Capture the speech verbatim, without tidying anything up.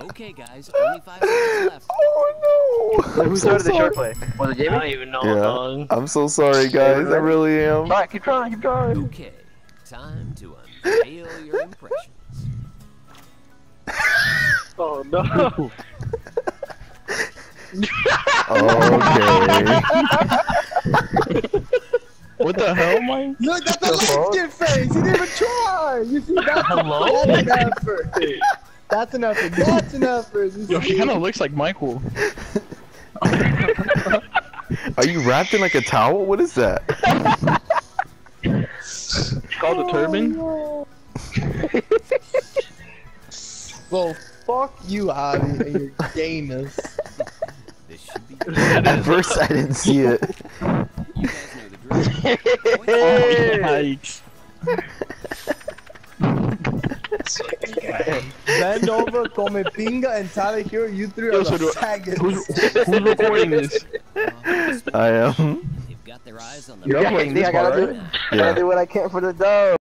Okay, guys, only five seconds left. Oh no! Who I'm started so the sorry. short play? Was it I Jamie? don't even know. Yeah. dog. I'm so sorry, guys. I really am. Try, keep trying, keep trying. Okay, time to unveil your impressions. Oh no. Okay. What the hell, Mike? Look, that's a light skin face. He didn't even try. You see that? Hello? That's an effort. That's an effort. That's an effort. You Yo, see? he kind of looks like Michael. Are you wrapped in like a towel? What is that? It's called a turban. Well, fuck you, Avi, and your gayness. This should be. At first, I didn't see it. You guys know the drill. Yikes. Bend over, come pinga, and Tyler here, you three Yo, are so the do- faggots. Who's, who's recording this? I am. They've got their eyes on the. You You're guys playing think this I gotta part, do right? it? I gotta Yeah. do what I can for the dog.